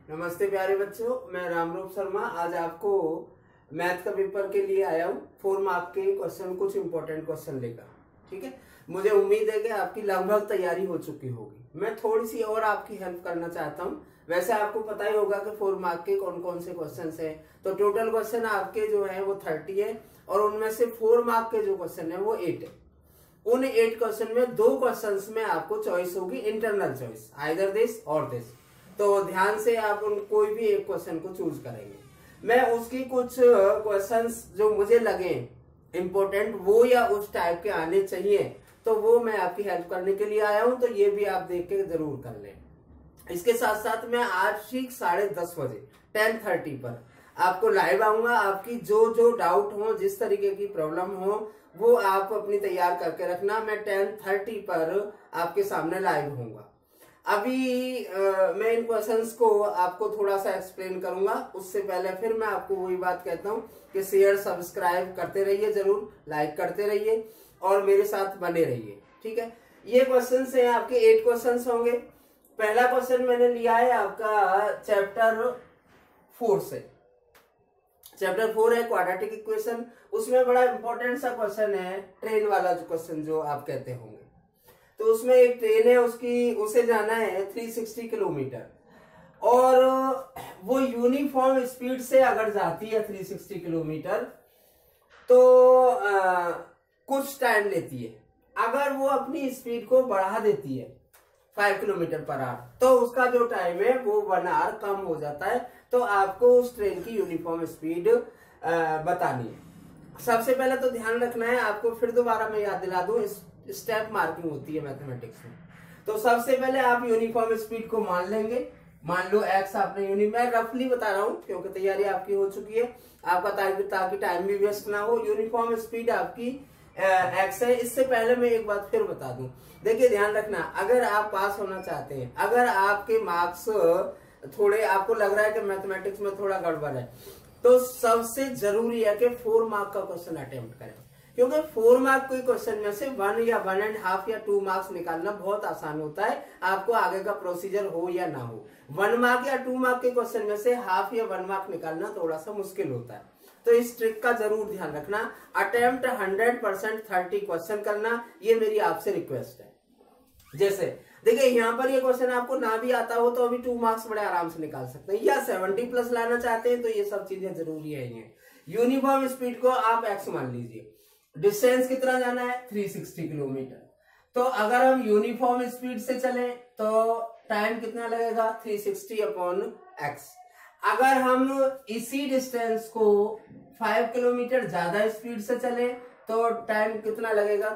नमस्ते प्यारे बच्चों, मैं रामरूप शर्मा आज आपको मैथ का पेपर के लिए आया हूँ। 4 मार्क के क्वेश्चन, कुछ इंपॉर्टेंट क्वेश्चन लेकर। ठीक है, मुझे उम्मीद है कि आपकी लगभग तैयारी हो चुकी होगी। मैं थोड़ी सी और आपकी हेल्प करना चाहता हूँ। वैसे आपको पता ही होगा कि 4 मार्क के कौन कौन से क्वेश्चन है। तो टोटल क्वेश्चन आपके जो है वो 30 है और उनमें से 4 मार्क के जो क्वेश्चन है वो 8 है। उन 8 क्वेश्चन में 2 क्वेश्चन में आपको चॉइस होगी, इंटरनल चॉइस, आइदर दिस और दिस। तो ध्यान से आप उन कोई भी एक क्वेश्चन को चूज करेंगे। मैं उसकी कुछ क्वेश्चंस जो मुझे लगे इंपॉर्टेंट वो या उस टाइप के आने चाहिए, तो वो मैं आपकी हेल्प करने के लिए आया हूं। तो ये भी आप देख के जरूर कर लें। इसके साथ साथ मैं आज ठीक 10:30 बजे 10:30 पर आपको लाइव आऊंगा। आपकी जो जो डाउट हो, जिस तरीके की प्रॉब्लम हो, वो आप अपनी तैयार करके रखना। मैं 10:30 पर आपके सामने लाइव होऊंगा। अभी मैं इन क्वेश्चंस को आपको थोड़ा सा एक्सप्लेन करूंगा। उससे पहले फिर मैं आपको वही बात कहता हूं कि शेयर सब्सक्राइब करते रहिए, जरूर लाइक करते रहिए और मेरे साथ बने रहिए। ठीक है, ये क्वेश्चंस हैं आपके 8 क्वेश्चंस होंगे। पहला क्वेश्चन मैंने लिया है आपका चैप्टर 4 से। चैप्टर 4 है क्वाड्रेटिक इक्वेशन। उसमें बड़ा इंपॉर्टेंट सा क्वेश्चन है, ट्रेन वाला जो क्वेश्चन जो आप कहते होंगे। तो उसमें एक ट्रेन है, उसे जाना है 360 किलोमीटर और वो यूनिफॉर्म स्पीड से अगर जाती है 360 किलोमीटर तो कुछ टाइम लेती है। अगर वो अपनी स्पीड को बढ़ा देती है 5 किलोमीटर पर आवर, तो उसका जो टाइम है वो 1 आवर कम हो जाता है। तो आपको उस ट्रेन की यूनिफॉर्म स्पीड बतानी है। सबसे पहले तो ध्यान रखना है आपको, फिर दोबारा मैं याद दिला दूं, स्टेप मार्किंग होती है मैथमेटिक्स में। तो सबसे पहले आप यूनिफॉर्म स्पीड को मान लेंगे। मान लो एक्स आपने मैं रफली बता रहा हूँ क्योंकि तैयारी आपकी हो चुकी है आपका, ताकि टाइम भी वेस्ट ना हो। यूनिफॉर्म स्पीड आपकी एक्स है। इससे पहले मैं एक बात फिर बता दूं, देखिए ध्यान रखना, अगर आप पास होना चाहते हैं, अगर आपके मार्क्स थोड़े आपको लग रहा है कि मैथमेटिक्स में थोड़ा गड़बड़ है, तो सबसे जरूरी है कि 4 मार्क का क्वेश्चन अटेम्प्ट करें। क्योंकि 4 मार्क के क्वेश्चन में से 1 या 1.5 या 2 मार्क्स निकालना बहुत आसान होता है, आपको आगे का प्रोसीजर हो या ना हो। 1 मार्क या 2 मार्क के क्वेश्चन में से हाफ या 1 मार्क निकालना थोड़ा सा मुश्किल होता है। तो इस ट्रिक का जरूर ध्यान रखना। अटेम्प्ट 100% 30 क्वेश्चन करना, ये मेरी आपसे रिक्वेस्ट है। जैसे देखिए यहाँ पर ये क्वेश्चन आपको ना भी आता हो तो अभी 2 मार्क्स बड़े आराम से निकाल सकते हैं, या 70+ लाना चाहते हैं तो ये सब चीजें जरूरी है। यूनिफॉर्म स्पीड को आप एक्स मान लीजिए, डिस्टेंस कितना जाना है 360 किलोमीटर। तो अगर हम यूनिफॉर्म स्पीड से चलें तो टाइम कितना लगेगा 360/x। अगर हम इसी डिस्टेंस को 5 किलोमीटर ज्यादा स्पीड से चलें तो टाइम कितना लगेगा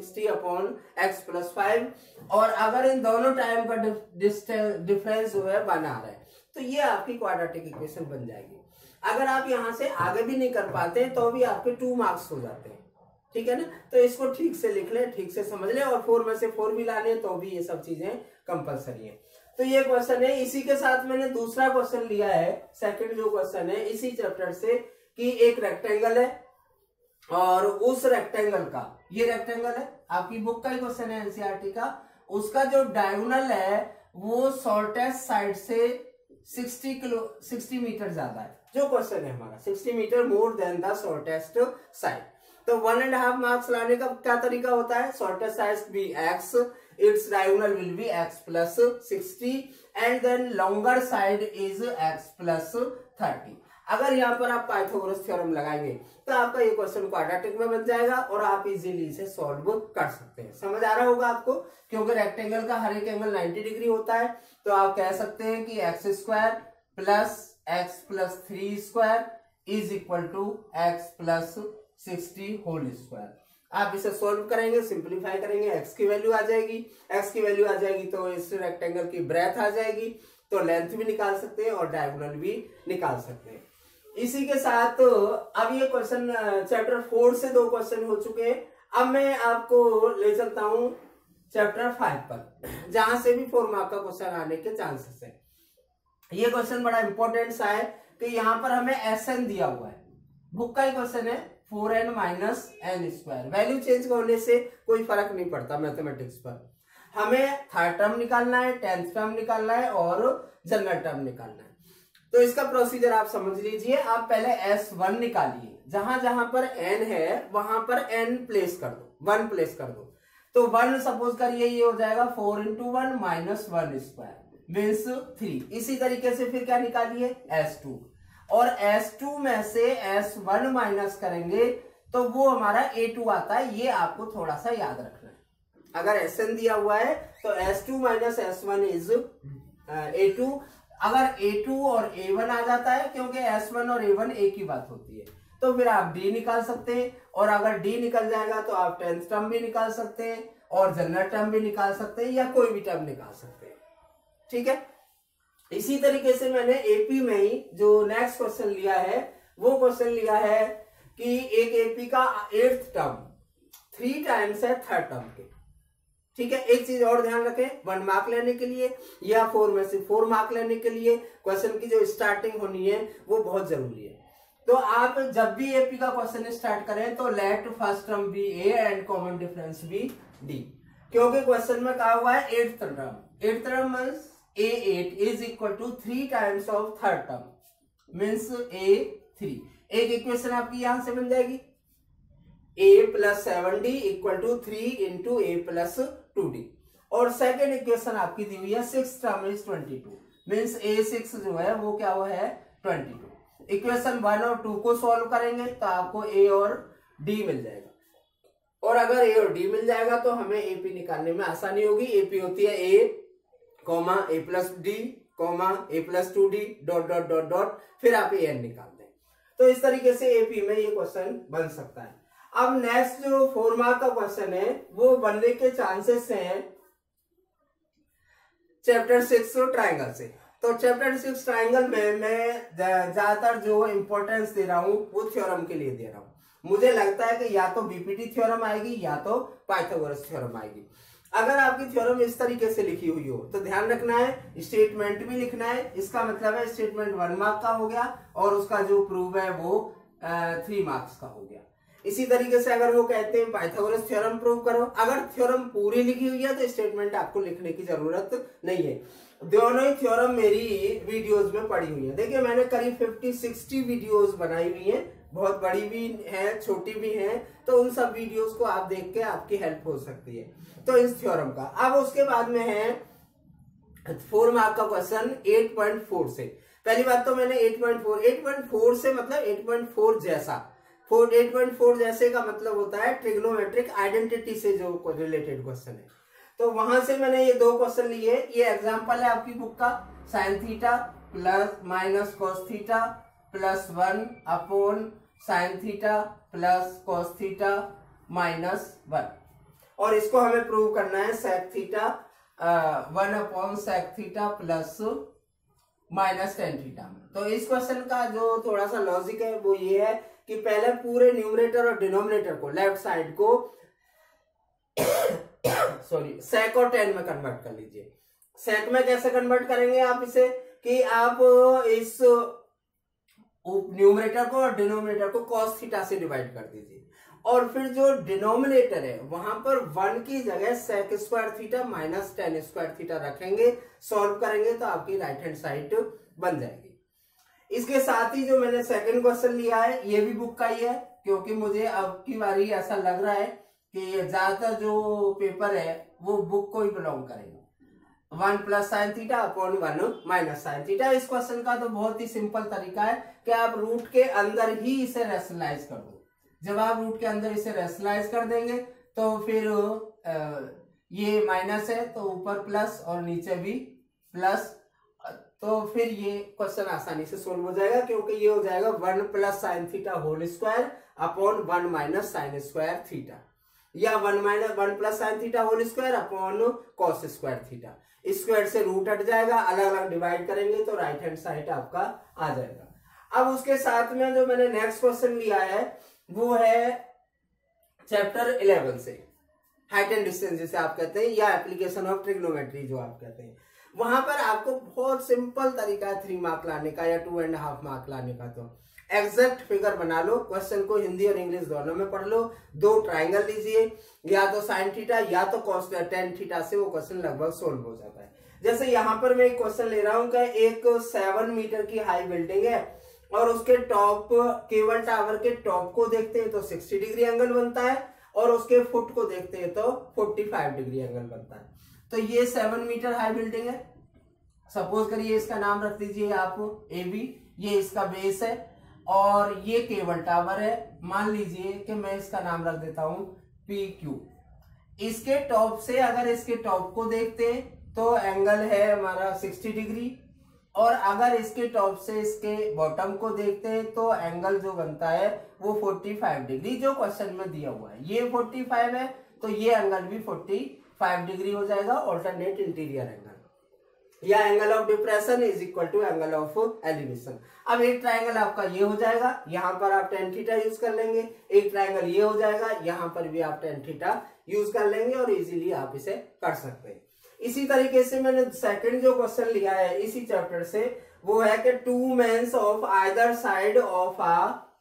360/x + 5। और अगर इन दोनों टाइम का डिफरेंस जो है बना रहे, तो ये आपकी क्वाड्रेटिक इक्वेशन बन जाएगी। अगर आप यहां से आगे भी नहीं कर पाते तो भी आपके 2 मार्क्स हो जाते हैं। ठीक है ना, तो इसको ठीक से लिख ले, ठीक से समझ ले, और 4 में से 4 भी लाने तो भी ये सब चीजें कंपलसरी है। तो ये क्वेश्चन है। इसी के साथ मैंने दूसरा क्वेश्चन लिया है, सेकंड जो क्वेश्चन है इसी चैप्टर से, कि एक रेक्टेंगल है और उस रेक्टेंगल का, ये रेक्टेंगल है, आपकी बुक का ही क्वेश्चन है एनसीईआरटी का, उसका जो डायगोनल है वो शॉर्टेस्ट साइड से 60 मीटर ज्यादा है। जो क्वेश्चन है हमारा 60 metre more than the shortest side. तो 1.5 मार्क्स लाने का क्या तरीका होता है, shortest side be x, its diagonal will be x + 60 and then longer side is x + 30। अगर यहाँ पर आप पाइथागोरस थ्योरम लगाएंगे तो आपका ये क्वेश्चन क्वाड्रेटिक में बन जाएगा और आप इजीली इसे सॉल्व कर सकते हैं। समझ आ रहा होगा आपको, क्योंकि रेक्टेंगल का हर एक एंगल 90 डिग्री होता है। तो आप कह सकते हैं कि x² + x + 3² is equal to x + 60 whole square. आप इसे सोल्व करेंगे, सिंप्लीफाई करेंगे, x की वैल्यू आ जाएगी। x की वैल्यू आ जाएगी तो इस रेक्टेंगल की ब्रेथ आ जाएगी, तो लेंथ भी निकाल सकते हैं और डायगोनल भी निकाल सकते हैं। इसी के साथ अब ये क्वेश्चन चैप्टर 4 से 2 क्वेश्चन हो चुके हैं। अब मैं आपको ले चलता हूं चैप्टर 5 पर, जहां से भी 4 मार्क का क्वेश्चन आने के चांसेस है। ये क्वेश्चन बड़ा इंपॉर्टेंट सा है कि यहाँ पर हमें SN दिया हुआ है, बुक का ही क्वेश्चन है, 4n - n²। वैल्यू चेंज होने से कोई फर्क नहीं पड़ता मैथमेटिक्स पर। हमें 3rd टर्म निकालना है, 10th टर्म निकालना है और जनरल टर्म निकालना है। तो इसका प्रोसीजर आप समझ लीजिए। आप पहले S1 निकालिए, जहां जहां पर n है वहां पर n प्लेस कर दो, 1 प्लेस कर दो। तो 1 सपोज करिए ये हो जाएगा 4 इंटू 1 माइनस 1 स्क्वायर मीन्स 3। इसी तरीके से फिर क्या निकालिए S2, और S2 में से S1 माइनस करेंगे तो वो हमारा A2 आता है। ये आपको थोड़ा सा याद रखना है। अगर Sn दिया हुआ है तो S2 minus S1 is A2। अगर A2 और A1 आ जाता है, क्योंकि S1 और A1 एक ही बात होती है, तो फिर आप D निकाल सकते हैं। और अगर D निकल जाएगा तो आप 10th टर्म भी निकाल सकते हैं और जनरल टर्म भी निकाल सकते हैं, या कोई भी टर्म निकाल सकते हैं। ठीक है। इसी तरीके से मैंने एपी में ही जो नेक्स्ट क्वेश्चन लिया है, वो क्वेश्चन लिया है कि एक एपी का 8th टर्म 3 टाइम्स है 3rd टर्म के। ठीक है। एक चीज और ध्यान रखें, 1 मार्क लेने के लिए या 4 में से 4 मार्क लेने के लिए क्वेश्चन की जो स्टार्टिंग होनी है वो बहुत जरूरी है। तो आप जब भी एपी का क्वेश्चन स्टार्ट करें तो let first term be A and common difference be D, क्योंकि क्वेश्चन में कहा हुआ है 8th term. 8th term means A8 is equal to 3 times of 3rd term means A3। एक इक्वेशन आपकी यहां से बन जाएगी A plus 7D equal to 3 into A plus 2D। और सेकेंड इक्वेशन आपकी दी हुई है 6th term is 22 means A6 जो है वो क्या हुआ है 22। इक्वेशन 1 और 2 को सॉल्व करेंगे तो आपको A और D मिल जाएगा। और अगर A और D मिल जाएगा तो हमें AP निकालने में आसानी होगी। AP होती है A comma A plus D comma A plus 2D dot dot dot dot, फिर आप AN निकाल दें। तो इस तरीके से AP में ये क्वेश्चन बन सकता है। अब नेक्स्ट जो 4 मार्क का क्वेश्चन है वो बनने के चांसेस हैं चैप्टर 6 ट्राइंगल से। तो चैप्टर 6 ट्राइंगल में मैं ज्यादातर जो इंपॉर्टेंस दे रहा हूं वो थ्योरम के लिए दे रहा हूं। मुझे लगता है कि या तो बीपीटी थ्योरम आएगी या तो पाइथागोरस थ्योरम आएगी। अगर आपकी थ्योरम इस तरीके से लिखी हुई हो तो ध्यान रखना है स्टेटमेंट भी लिखना है। इसका मतलब है स्टेटमेंट 1 मार्क का हो गया और उसका जो प्रूव है वो 3 मार्क्स का हो गया। इसी तरीके से अगर वो कहते हैं पाइथागोरस थ्योरम प्रूव करो, अगर थ्योरम पूरी लिखी हुई है तो स्टेटमेंट आपको लिखने की जरूरत नहीं है। दोनों ही थ्योरम मेरी वीडियोस में पड़ी हुई है। देखिए मैंने करीब 50-60 वीडियोस बनाई हुई हैं, बहुत बड़ी भी है छोटी भी है, तो उन सब वीडियोस को आप देख के आपकी हेल्प हो सकती है। तो इस थ्योरम का अब उसके बाद में है 4 मार्क का क्वेश्चन 8.4 से। पहली बात तो मैंने 8.4 से मतलब 8.4 जैसा 8.4 जैसे का मतलब होता है ट्रिग्नोमेट्रिक आइडेंटिटी से जो रिलेटेड क्वेश्चन है। तो वहां से मैंने ये 2 क्वेश्चन लिए। ये एग्जांपल है आपकी बुक का, sine theta plus minus cos theta plus 1 upon sine theta plus cos theta minus 1, और इसको हमें प्रूव करना है sec theta 1 upon sec theta plus minus tan theta में। तो इस क्वेश्चन का जो थोड़ा सा लॉजिक है वो ये है कि पहले पूरे न्यूमरेटर और डिनोमिनेटर को लेफ्ट साइड को सॉरी सेक और टेन में कन्वर्ट कर लीजिए। सेक में कैसे कन्वर्ट करेंगे आप इसे कि आप इस न्यूमरेटर को और डिनोमिनेटर को कॉस थीटा से डिवाइड कर दीजिए, और फिर जो डिनोमिनेटर है वहां पर 1 की जगह sec square theta minus tan square theta रखेंगे, सॉल्व करेंगे तो आपकी राइट हैंड साइड बन जाएगी। इसके साथ ही जो मैंने सेकंड क्वेश्चन लिया है ये भी बुक का ही है, क्योंकि मुझे अब की बारी ऐसा लग रहा है कि ज्यादातर जो पेपर है वो बुक को ही बिलोंग करेगा। 1 plus sine theta upon 1 minus sine theta. इस क्वेश्चन का तो बहुत ही सिंपल तरीका है कि आप रूट के अंदर ही इसे रैशनलाइज कर दो। जब आप रूट के अंदर इसे रैशनलाइज कर देंगे तो फिर ये माइनस है तो ऊपर प्लस और नीचे भी प्लस, तो फिर ये क्वेश्चन आसानी से सोल्व हो जाएगा, क्योंकि ये हो जाएगा 1 plus sine theta whole square upon 1 minus sine square theta, या 1 plus sine theta whole square upon cos square theta. Square से रूट हट जाएगा, अलग अलग डिवाइड करेंगे तो राइट हैंड साइड आपका आ जाएगा। अब उसके साथ में जो मैंने नेक्स्ट क्वेश्चन लिया है वो है चैप्टर 11 से, हाइट एंड डिस्टेंस जिसे आप कहते हैं, या एप्लीकेशन ऑफ ट्रिग्नोमेट्री जो आप कहते हैं। वहां पर आपको बहुत सिंपल तरीका है 3 मार्क लाने का या 2.5 मार्क लाने का। तो एग्जैक्ट फिगर बना लो, क्वेश्चन को हिंदी और इंग्लिश दोनों में पढ़ लो, 2 ट्राइंगल लीजिए, या तो साइन थीटा या तो कॉस टेन थीटा से वो क्वेश्चन लगभग सोल्व हो जाता है। जैसे यहाँ पर मैं एक क्वेश्चन ले रहा हूँ कि एक 7 मीटर की हाई बिल्डिंग है और उसके टॉप, केबल टावर के टॉप को देखते हैं तो 60 डिग्री एंगल बनता है और उसके फुट को देखते हैं तो 45 डिग्री एंगल बनता है। तो ये 7 मीटर हाई बिल्डिंग है। सपोज करिए इसका नाम रख दीजिए आप AB, ये इसका बेस है और ये केबल टावर है। मान लीजिए कि मैं इसका नाम रख देता हूं PQ। इसके टॉप से अगर इसके टॉप को देखते हैं तो एंगल है हमारा 60 डिग्री और अगर इसके टॉप से इसके बॉटम को देखते हैं तो एंगल जो बनता है वो 45 डिग्री जो क्वेश्चन में दिया हुआ है। ये 45 है तो ये एंगल भी 45 डिग्री हो जाएगा, ऑल्टरनेट इंटीरियर एंगल, या angle of depression is equal to angle of elevation. अब एक ट्रायंगल आपका ये हो जाएगा, यहाँ पर आप tan थीटा यूज कर लेंगे। एक ट्रायंगल ये हो जाएगा, यहाँ पर भी आप tan थीटा यूज कर लेंगे और इजीली आप इसे कर सकते हैं। इसी तरीके से मैंने सेकंड जो क्वेश्चन लिया है इसी चैप्टर से, वो है कि 2 men of either side of a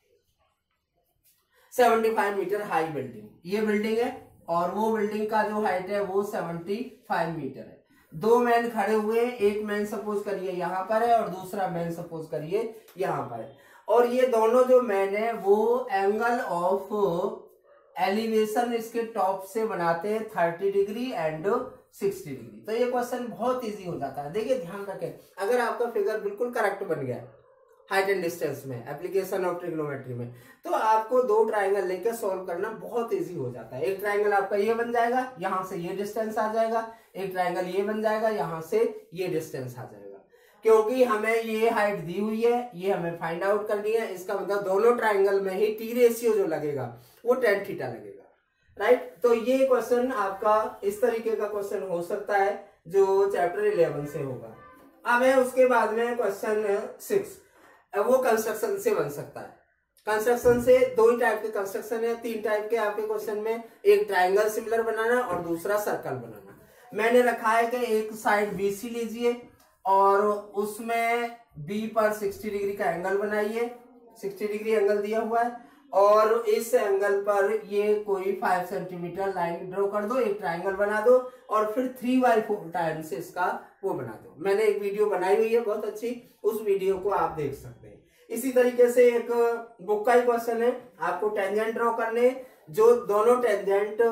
75 metre high building. ये बिल्डिंग है और वो बिल्डिंग का जो हाइट है वो 75 मीटर है। 2 मैन खड़े हुए, एक मैन सपोज करिए यहाँ पर है और दूसरा मैन सपोज करिए यहाँ पर है और ये दोनों जो मैन है वो एंगल ऑफ एलिवेशन इसके टॉप से बनाते हैं 30 डिग्री एंड 60 डिग्री। तो ये क्वेश्चन बहुत इजी हो जाता है। देखिए ध्यान रखें, अगर आपका फिगर बिल्कुल करेक्ट बन गया हाइट एंड डिस्टेंस में, एप्लीकेशन ऑफ ट्रिग्नोमेट्री में, तो आपको 2 ट्रायंगल लेकर सॉल्व करना बहुत इजी हो जाता है। एक ट्रायंगल आपका ये बन जाएगा, यहाँ से ये डिस्टेंस आ जाएगा, एक ट्रायंगल ये बन जाएगा, यहाँ से ये डिस्टेंस आ जाएगा। क्योंकि हमें ये हाइट दी हुई है, ये हमें फाइंड आउट करनी है, इसका मतलब दोनों ट्रायंगल में ही टी रेशियो जो लगेगा वो tan थीटा लगेगा, राइट। तो ये क्वेश्चन आपका इस तरीके का क्वेश्चन हो सकता है जो चैप्टर 11 से होगा। अब है उसके बाद में क्वेश्चन 6, वो कंस्ट्रक्शन से बन सकता है। कंस्ट्रक्शन से 2 ही टाइप के कंस्ट्रक्शन है, 3 टाइप के आपके क्वेश्चन में, एक ट्रायंगल सिमिलर बनाना और दूसरा सर्कल बनाना। मैंने रखा है कि एक साइड BC लीजिए और उसमें B पर 60 डिग्री का एंगल बनाइए, 60 डिग्री एंगल दिया हुआ है और इस एंगल पर ये कोई 5 सेंटीमीटर लाइन ड्रॉ कर दो, एक ट्रायंगल बना दो और फिर 3/4 टाइम्स इसका वो बना दो। मैंने एक वीडियो बनाई हुई है बहुत अच्छी, उस वीडियो को आप देख सकते हैं। इसी तरीके से एक बुक का ही क्वेश्चन है, आपको टेंजेंट ड्रॉ करने, जो दोनों टेंजेंट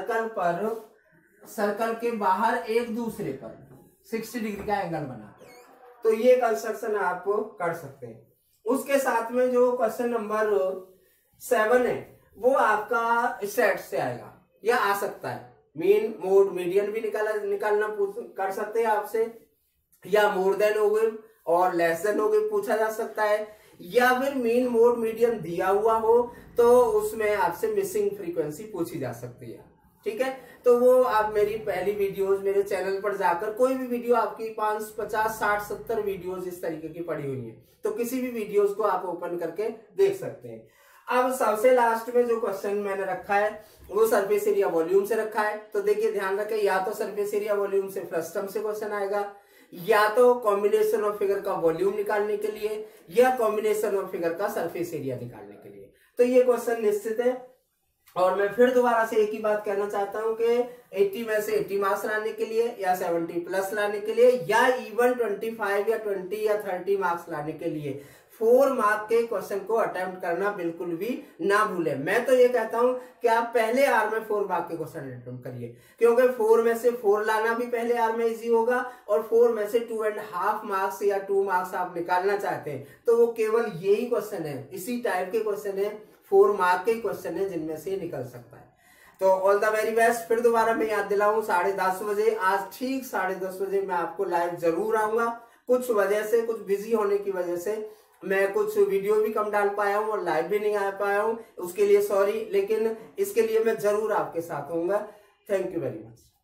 सर्कल के बाहर एक दूसरे पर 60 डिग्री का एंगल बनाते हैं। तो ये कंस्ट्रक्शन आप कर सकते हैं। उसके साथ में जो क्वेश्चन नंबर 7 है वो आपका स्टेट से आएगा या आ सकता है। मीन मोड मीडियन भी निकालना कर सकते हैं आपसे, या मोर देन हो गए और लेस देन हो गए पूछा जा सकता है, या फिर मीन मोड मीडियन दिया हुआ हो तो उसमें आपसे मिसिंग फ्रीक्वेंसी पूछी जा सकती है। ठीक है, तो वो आप मेरी पहली वीडियोस मेरे चैनल पर जाकर, कोई भी वीडियो आपकी 5, 50, 60, 70 वीडियोस इस तरीके की पड़ी हुई है, तो किसी भी वीडियोस को आप ओपन करके देख सकते हैं। अब सबसे लास्ट में जो क्वेश्चन मैंने रखा है वो सरफेस एरिया वॉल्यूम से रखा है। तो देखिए ध्यान रखें, या तो सरफेस एरिया वॉल्यूम से फर्स्ट टर्म से क्वेश्चन आएगा, या तो कॉम्बिनेशन ऑफ फिगर का वॉल्यूम निकालने के लिए, या कॉम्बिनेशन ऑफ फिगर का सरफेस एरिया निकालने के लिए। तो ये क्वेश्चन निश्चित है। और मैं फिर दोबारा से एक ही बात कहना चाहता हूं कि 80 में से 80 मार्क्स लाने के लिए, या 70 प्लस लाने के लिए, या इवन 25 या 20 या 30 मार्क्स लाने के लिए 4 मार्क के क्वेश्चन को अटेम्प्ट करना बिल्कुल भी ना भूलें। मैं तो ये कहता हूं कि आप पहले आर में 4 मार्क के क्वेश्चन अटेम्प्ट करिए, क्योंकि 4 में से 4 लाना भी पहले आर में इजी होगा, और 4 में से 2.5 मार्क्स या 2 मार्क्स आप निकालना चाहते हैं तो वो केवल यही क्वेश्चन है, इसी टाइप के क्वेश्चन है, 4 मार्क के क्वेश्चन है जिनमें से निकल सकता है। तो ऑल द वेरी बेस्ट। फिर दोबारा मैं याद दिलाऊं, 10:30 बजे, आज ठीक 10:30 बजे मैं आपको लाइव जरूर आऊंगा। कुछ वजह से, कुछ बिजी होने की वजह से मैं कुछ वीडियो भी कम डाल पाया हूं और लाइव भी नहीं आ पाया हूं, उसके लिए सॉरी, लेकिन इसके लिए मैं जरूर आपके साथ होऊंगा। Thank you very much.